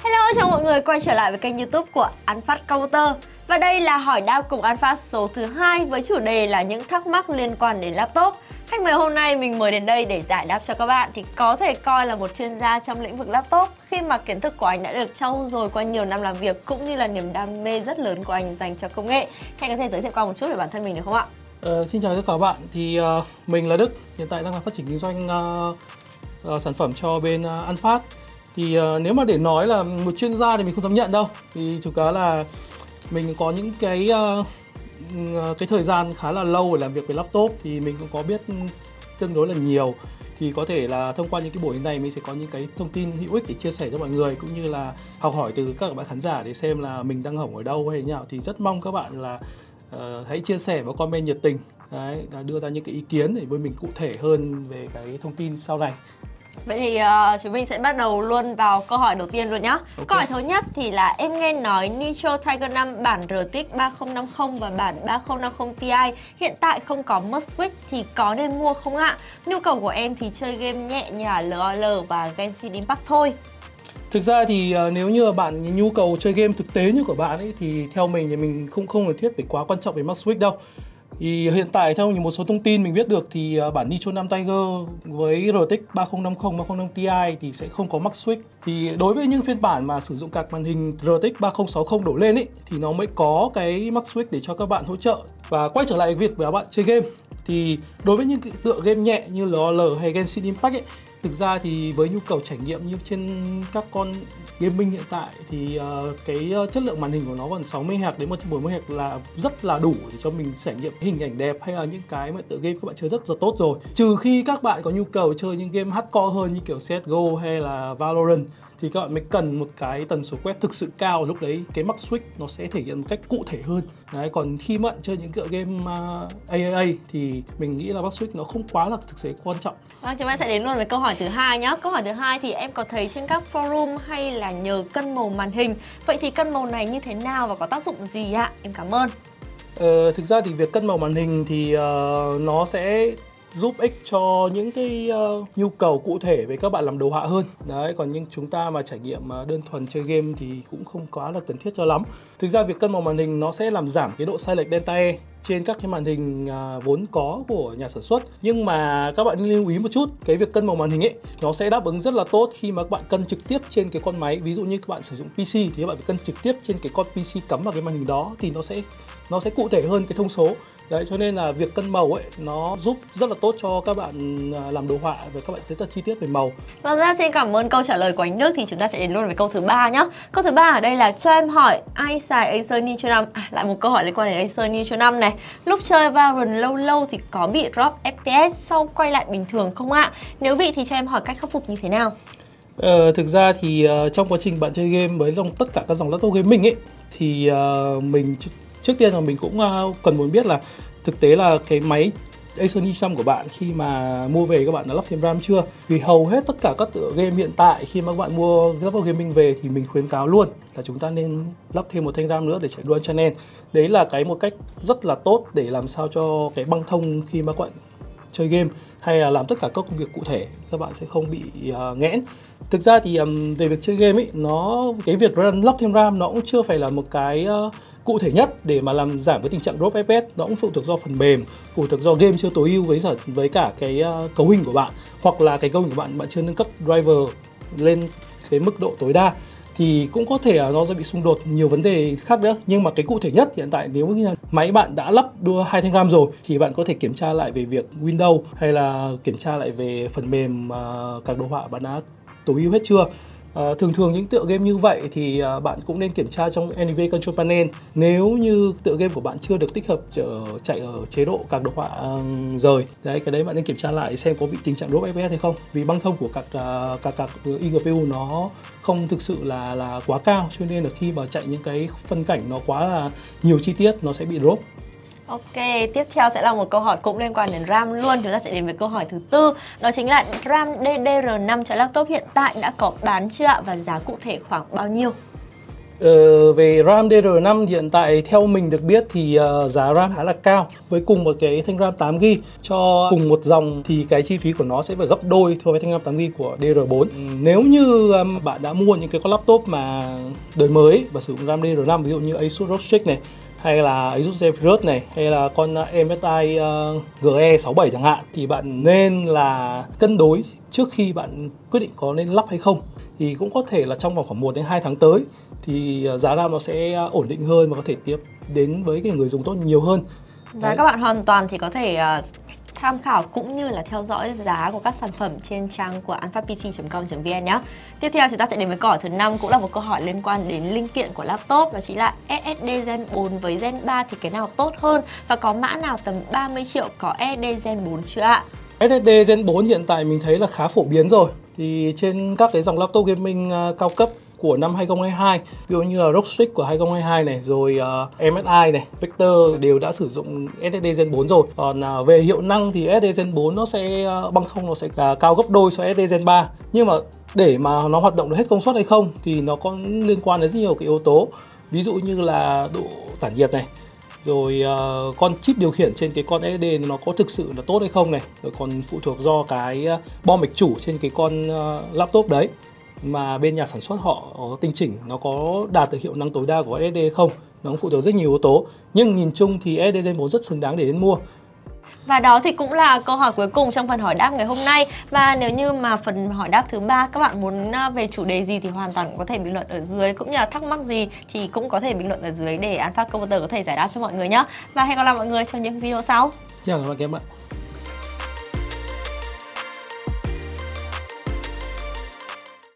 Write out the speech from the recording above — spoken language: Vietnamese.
Hello, chào mọi người quay trở lại với kênh YouTube của An Phát Computer. Và đây là hỏi đáp cùng An Phát số thứ 2 với chủ đề là những thắc mắc liên quan đến laptop. Khách mời hôm nay mình mời đến đây để giải đáp cho các bạn thì có thể coi là một chuyên gia trong lĩnh vực laptop, khi mà kiến thức của anh đã được trau dồi qua nhiều năm làm việc cũng như là niềm đam mê rất lớn của anh dành cho công nghệ. Thì anh có thể giới thiệu qua một chút về bản thân mình được không ạ? Xin chào tất cả các bạn, thì mình là Đức, hiện tại đang là phát triển kinh doanh sản phẩm cho bên An Phát. Thì nếu mà để nói là một chuyên gia thì mình không dám nhận đâu, thì chủ yếu là mình có những cái thời gian khá là lâu để làm việc với laptop, thì mình cũng có biết tương đối là nhiều. Thì có thể là thông qua những cái buổi này mình sẽ có những cái thông tin hữu ích để chia sẻ cho mọi người, cũng như là học hỏi từ các bạn khán giả để xem là mình đang hỏng ở đâu hay như nào. Thì rất mong các bạn là hãy chia sẻ và comment nhiệt tình, đấy, đưa ra những cái ý kiến để bên mình cụ thể hơn về cái thông tin sau này. Vậy thì chúng mình sẽ bắt đầu luôn vào câu hỏi đầu tiên luôn nhá. Okay. Câu hỏi thứ nhất thì là em nghe nói Nitro Tiger 5 bản RTX 3050 và bản 3050 Ti hiện tại không có must switch thì có nên mua không ạ? Nhu cầu của em thì chơi game nhẹ như là LOL và Genshin Impact thôi. Thực ra thì nếu như bạn nhu cầu chơi game thực tế như của bạn ấy thì theo mình thì mình không cần thiết phải quá quan trọng về must switch đâu. Thì hiện tại theo một số thông tin mình biết được thì bản Nitro 5 Tiger với RTX 3050, 3050 Ti thì sẽ không có must switch. Thì đối với những phiên bản mà sử dụng các màn hình RTX 3060 đổ lên ấy thì nó mới có cái must switch để cho các bạn hỗ trợ. Và quay trở lại việc với bạn chơi game thì đối với những cái tựa game nhẹ như LOL hay Genshin Impact ấy, thực ra thì với nhu cầu trải nghiệm như trên các con gaming hiện tại thì cái chất lượng màn hình của nó còn 60Hz đến 140Hz là rất là đủ để cho mình trải nghiệm hình ảnh đẹp, hay là những cái mà tựa game các bạn chơi rất là tốt rồi. Trừ khi các bạn có nhu cầu chơi những game hardcore hơn như kiểu CSGO hay là Valorant thì các bạn mới cần một cái tần số quét thực sự cao, lúc đấy cái must switch nó sẽ thể hiện một cách cụ thể hơn. Đấy, còn khi mà bạn chơi những tựa game AAA thì mình nghĩ là must switch nó không quá là thực sự quan trọng. Vâng, chúng ta sẽ đến luôn với câu hỏi thứ hai nhé. Câu hỏi thứ hai thì em có thấy trên các forum hay là nhờ cân màu màn hình. Vậy thì cân màu này như thế nào và có tác dụng gì ạ? Em cảm ơn. Thực ra thì việc cân màu màn hình thì nó sẽ giúp ích cho những cái nhu cầu cụ thể về các bạn làm đồ họa hơn. Đấy, còn những chúng ta mà trải nghiệm đơn thuần chơi game thì cũng không quá là cần thiết cho lắm. Thực ra việc cân màu màn hình nó sẽ làm giảm cái độ sai lệch delta E trên các cái màn hình vốn có của nhà sản xuất. Nhưng mà các bạn nên lưu ý một chút, cái việc cân màu màn hình ấy nó sẽ đáp ứng rất là tốt khi mà các bạn cân trực tiếp trên cái con máy. Ví dụ như các bạn sử dụng PC thì các bạn phải cân trực tiếp trên cái con PC cắm vào cái màn hình đó thì nó sẽ cụ thể hơn cái thông số. Đấy, cho nên là việc cân màu ấy nó giúp rất là tốt cho các bạn làm đồ họa và các bạn rất là chi tiết về màu. Vâng, xin cảm ơn câu trả lời của anh Đức. Thì chúng ta sẽ đến luôn với câu thứ 3 nhé. Câu thứ 3 ở đây là cho em hỏi ai xài Acer Nitro 5? Lại một câu hỏi liên quan đến Acer Nitro 5 này. Lúc chơi Valorant lâu lâu thì có bị drop FPS sau quay lại bình thường không ạ? Nếu bị thì cho em hỏi cách khắc phục như thế nào? Thực ra thì trong quá trình bạn chơi game với tất cả các dòng laptop gaming ấy thì mình trước tiên là mình cũng cần muốn biết là thực tế là cái máy Acer Nitro 5 của bạn khi mà mua về các bạn đã lắp thêm RAM chưa? Vì hầu hết tất cả các tựa game hiện tại khi mà các bạn mua laptop gaming về thì mình khuyến cáo luôn là chúng ta nên lắp thêm một thanh RAM nữa để chạy dual channel. Đấy là một cách rất là tốt để làm sao cho cái băng thông khi mà các bạn chơi game hay là làm tất cả các công việc cụ thể các bạn sẽ không bị nghẽn. Thực ra thì về việc chơi game ấy, cái việc lắp thêm RAM nó cũng chưa phải là một cái cụ thể nhất để mà làm giảm cái tình trạng drop FPS. Nó cũng phụ thuộc do phần mềm, phụ thuộc do game chưa tối ưu với cả cái cấu hình của bạn, hoặc là cái cấu hình của bạn chưa nâng cấp driver lên cái mức độ tối đa thì cũng có thể là nó sẽ bị xung đột nhiều vấn đề khác nữa. Nhưng mà cái cụ thể nhất hiện tại nếu như máy bạn đã lắp đưa 2 thanh RAM rồi thì bạn có thể kiểm tra lại về việc Windows hay là kiểm tra lại về phần mềm các đồ họa bạn đã tối ưu hết chưa. Thường những tựa game như vậy thì bạn cũng nên kiểm tra trong NVIDIA Control Panel. Nếu như tựa game của bạn chưa được tích hợp chạy ở chế độ các đồ họa rời, đấy, cái đấy bạn nên kiểm tra lại xem có bị tình trạng drop FPS hay không. Vì băng thông của các eGPU nó không thực sự là quá cao, cho nên là khi mà chạy những cái phân cảnh nó quá là nhiều chi tiết nó sẽ bị drop. Ok, tiếp theo sẽ là một câu hỏi cũng liên quan đến RAM luôn. Chúng ta sẽ đến với câu hỏi thứ tư. Đó chính là RAM DDR5 cho laptop hiện tại đã có bán chưa ạ? Và giá cụ thể khoảng bao nhiêu? Về RAM DDR5 hiện tại theo mình được biết thì giá RAM khá là cao. Với cùng một cái thanh RAM 8GB cho cùng một dòng thì cái chi phí của nó sẽ phải gấp đôi so với thanh RAM 8GB của DDR4. Nếu như bạn đã mua những cái con laptop mà đời mới và sử dụng RAM DDR5, ví dụ như Asus ROG Strix này, hay là Asus Zephyrus này, hay là con MSI GE67 chẳng hạn, thì bạn nên là cân đối trước khi bạn quyết định có nên lắp hay không. Thì cũng có thể là trong vòng khoảng 1 đến 2 tháng tới thì giá RAM nó sẽ ổn định hơn và có thể tiếp đến với cái người dùng tốt nhiều hơn. Và Đấy. các bạn hoàn toàn thì có thể tham khảo cũng như là theo dõi giá của các sản phẩm trên trang của anfatpc.com.vn nhé. Tiếp theo chúng ta sẽ đến với câu hỏi thứ 5, cũng là một câu hỏi liên quan đến linh kiện của laptop, đó chính là SSD Gen 4 với Gen 3 thì cái nào tốt hơn, và có mã nào tầm 30 triệu có SSD Gen 4 chưa ạ? SSD Gen 4 hiện tại mình thấy là khá phổ biến rồi. Thì trên các cái dòng laptop gaming cao cấp của năm 2022, ví dụ như là ROG Strix của 2022 này, rồi MSI này, Vector đều đã sử dụng SSD Gen 4 rồi. Còn về hiệu năng thì SSD Gen 4 nó sẽ bằng không, nó sẽ cao gấp đôi so với SSD Gen 3. Nhưng mà để mà nó hoạt động được hết công suất hay không thì nó có liên quan đến rất nhiều cái yếu tố. Ví dụ như là độ tản nhiệt này, rồi con chip điều khiển trên cái con SSD nó có thực sự là tốt hay không này, rồi còn phụ thuộc do cái bo mạch chủ trên cái con laptop đấy mà bên nhà sản xuất họ tinh chỉnh nó có đạt được hiệu năng tối đa của SSD hay không. Nó cũng phụ thuộc rất nhiều yếu tố, nhưng nhìn chung thì SSD Gen 4 rất xứng đáng để đến mua. Và đó thì cũng là câu hỏi cuối cùng trong phần hỏi đáp ngày hôm nay. Và nếu như mà phần hỏi đáp thứ 3 các bạn muốn về chủ đề gì thì hoàn toàn có thể bình luận ở dưới, cũng như là thắc mắc gì thì cũng có thể bình luận ở dưới để An Phát Computer có thể giải đáp cho mọi người nhé. Và hẹn gặp lại mọi người trong những video sau. Chào các bạn.